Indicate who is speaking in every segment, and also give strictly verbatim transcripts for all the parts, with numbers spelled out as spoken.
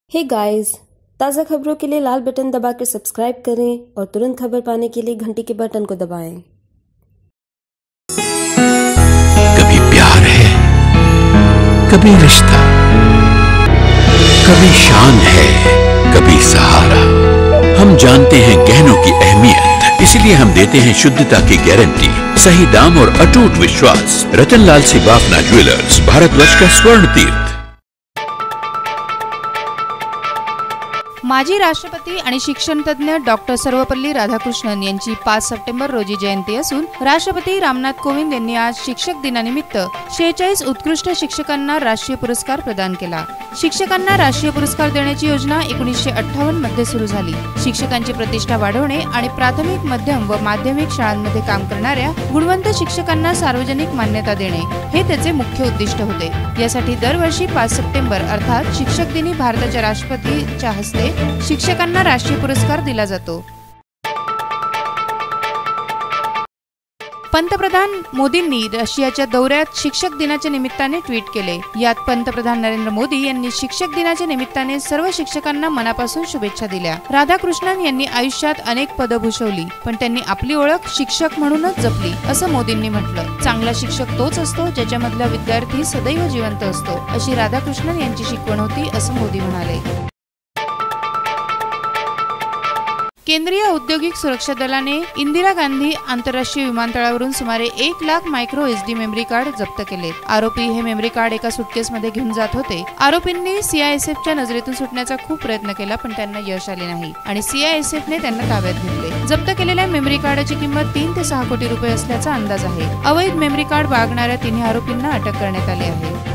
Speaker 1: हे गाइस, ताज़ा खबरों के लिए लाल बटन दबाकर सब्सक्राइब करें और तुरंत खबर पाने के लिए घंटी के बटन को दबाएं।
Speaker 2: कभी प्यार है, कभी रिश्ता, कभी शान है, कभी सहारा। हम जानते हैं गहनों की अहमियत, इसलिए हम देते हैं शुद्धता की गारंटी, सही दाम और अटूट विश्वास। रतनलाल सी बाफना ज्वेलर्स, भारतवर्ष का स्वर्ण तीर्थ।
Speaker 3: माजी राष्ट्रपती आणि शिक्षण तज्ञ डॉक्टर सर्वपल्ली राधाकृष्णन यांची पाच सप्टेंबर रोजी जयंती असून राष्ट्रपती रामनाथ कोविंद यांनी आज शिक्षक दिनानिमित्त शेहेचाळीस उत्कृष्ट शिक्षकांना राष्ट्रीय पुरस्कार प्रदान केला। शिक्षकांना राष्ट्रीय पुरस्कार देण्याची योजना एकोणीसशे अठ्ठावन्न मध्ये सुरू झाली। शिक्षकांची प्रतिष्ठा वाढवणे आणि प्राथमिक, मध्यम व माध्यमिक शाळांमध्ये काम करणाऱ्या गुणवंत शिक्षकांना सार्वजनिक मान्यता देणे हे त्याचे मुख्य उद्दिष्ट होते। यासाठी दरवर्षी पाच सप्टेंबर अर्थात शिक्षक दिनी भारताच्या राष्ट्रपतींच्या हस्ते शिक्षकांना राष्ट्रीय पुरस्कार दिला जातो। पंतप्रधान मोदींनी रशियाच्या दौऱ्यात शिक्षक दिनाच्या निमित्ताने ट्विट केले। यात पंतप्रधान नरेंद्र मोदी यांनी शिक्षक दिनाच्या निमित्ताने सर्व शिक्षकांना मनापासून शुभेच्छा दिल्या। राधाकृष्णन यांनी आयुष्यात अनेक पदं भूषवली, पण त्यांनी आपली ओळख शिक्षक म्हणूनच जपली, असं मोदींनी म्हटलं। चांगला शिक्षक तोच असतो ज्याच्यामधला विद्यार्थी सदैव जिवंत असतो, अशी राधाकृष्णन यांची शिकवण होती, असं मोदी म्हणाले। केंद्रीय औद्योगिक सुरक्षा दलाने इंदिरा गांधी आंतरराष्ट्रीय विमानतळावरून सुमारे एक lakh micro SD memory card जप्त केले। आरोपी हे मेमरी कार्ड एका सुटकेसमध्ये घेऊन जात होते। आरोपींनी सीआयएसएफच्या नजरेतून सुटण्याचा खूप प्रयत्न केला, पण त्यांना यश आले नाही आणि सीआयएसएफने त्यांना ताब्यात घेतले। जप्त केलेल्या मेमरी कार्डाची किंमत तीन ते सहा कोटी रुपये असल्याचा अंदाज आहे। अवैध मेमरी कार्ड बाळगणाऱ्या तिन्ही आरोपींना अटक करण्यात आली आहे।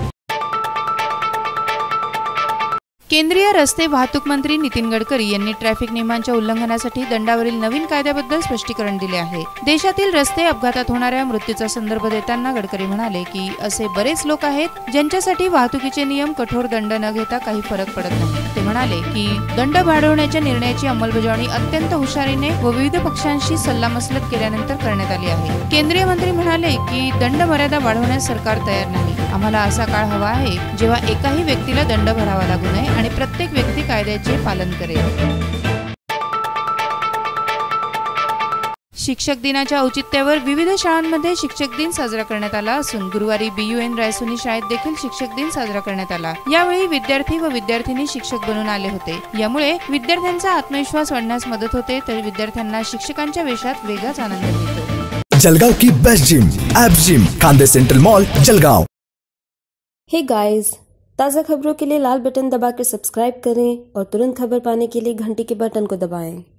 Speaker 3: केंद्रीय रस्ते वाहतूक मंत्री नितीन गडकरी यांनी ट्रॅफिक नियमांच्या उल्लंघनासाठी दंडावरील नवीन कायद्याबद्दल स्पष्टीकरण दिले आहे। देशातील रस्ते अपघातात होणाऱ्या मृत्यूचा संदर्भ देताना गडकरी म्हणाले की असे बरेच लोक आहेत ज्यांच्यासाठी वाहतुकीचे नियम कठोर दंड न घेता काही फरक पडत नाही। ते म्हणाले की दंड वाढवण्याच्या निर्णयाची अंमलबजावणी अत्यंत हुशारीने व विविध पक्षांशी सल्लामसलत केल्यानंतर करण्यात आली आहे। केंद्रीय मंत्री म्हणाले की दंड मर्यादा वाढवण्यास सरकार तयार नाही। आम्हाला असा काळ हवा आहे जेव्हा एकाही व्यक्तीला दंड भरावा लागू नये आणि प्रत्येक व्यक्ती कायद्याचे पालन करेल। शिक्षक दिनाच्या औचित्यावर विविध शाळांमध्ये शिक्षक दिन साजरा करण्यात आला असून गुरुवारी बीयूएन रायसोनी शाळेत देखील शिक्षक दिन साजरा करण्यात आला। यावेळी विद्यार्थी व विद्यार्थिनी शिक्षक बनून आले होते। यामुळे विद्यार्थ्यांचा आत्मविश्वास वाढण्यास मदत होते, तर विद्यार्थ्यांना शिक्षकांच्या वेशात वेगळाच आनंद मिळतो।
Speaker 4: जलगांव की best gym app gym, Khandesh central mall, Jalgaon.
Speaker 1: Hey guys, ताज़ा खबरों के लिए लाल बटन दबाकर सब्सक्राइब करें और तुरंत खबर पाने के लिए घंटी के बटन को दबाएं।